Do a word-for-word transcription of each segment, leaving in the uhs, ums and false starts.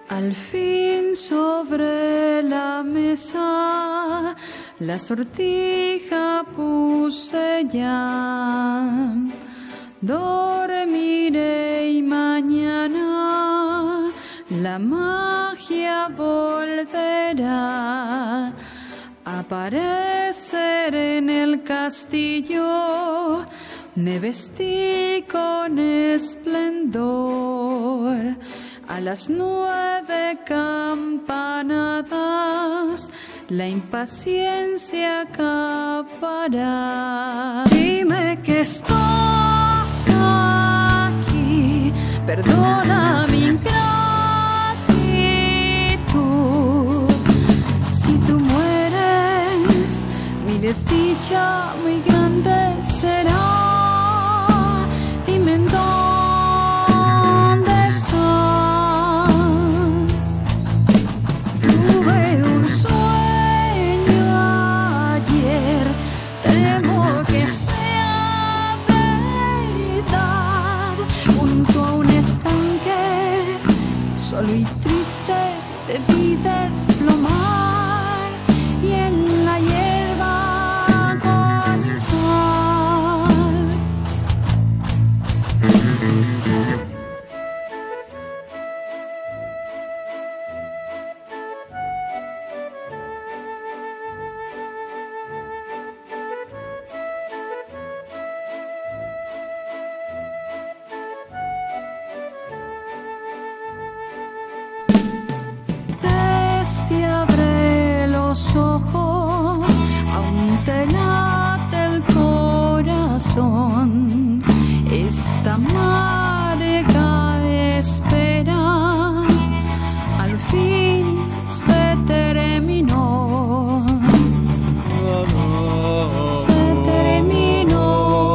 Al fin sobre la mesa la sortija puse ya. Dormiré y mañana la magia volverá a aparecer en el castillo. Me vestí con esplendor. A las nueve campanadas la impaciencia acabará. Dime que estás aquí, perdona mi ingratitud. Si tú mueres, mi desdicha muy grande será. Dime en dónde estás. Solo y triste te vi desplomar y en la hierba agonizar. Te abre los ojos, aún te late el corazón. Esta amarga espera al fin se terminó. Se terminó.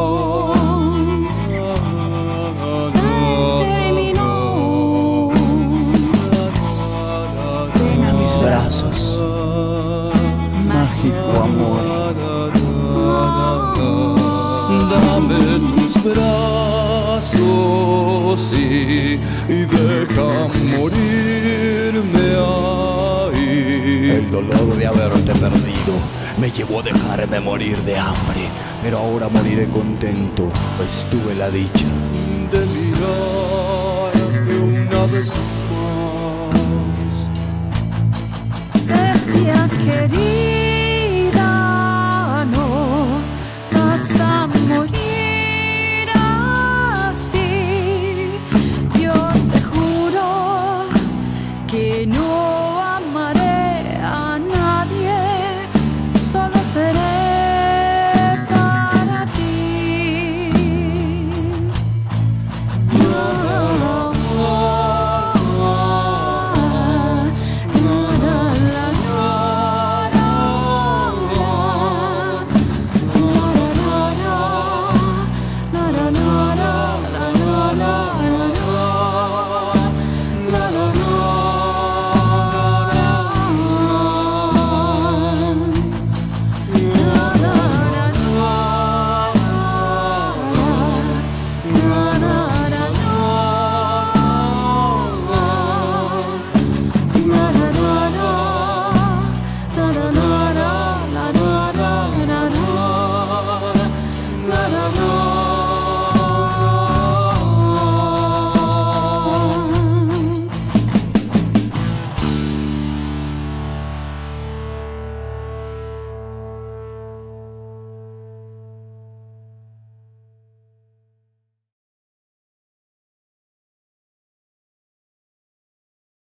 Se terminó. Ven a mis brazos, mágico amor. Dame tus brazos y, y deja morirme ahí. El dolor de haberte perdido me llevó a dejarme morir de hambre, pero ahora moriré contento, pues tuve la dicha de mirarte una vez más. Bestia querida, no vas a